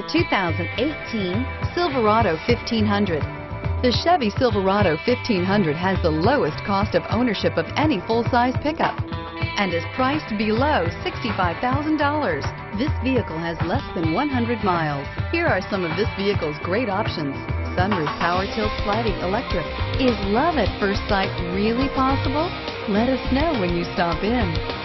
2018 Silverado 1500. The Chevy Silverado 1500 has the lowest cost of ownership of any full-size pickup and is priced below $65,000. This vehicle has less than 100 miles. Here are some of this vehicle's great options: sunroof, power tilt sliding electric. Is love at first sight really possible? Let us know when you stop in.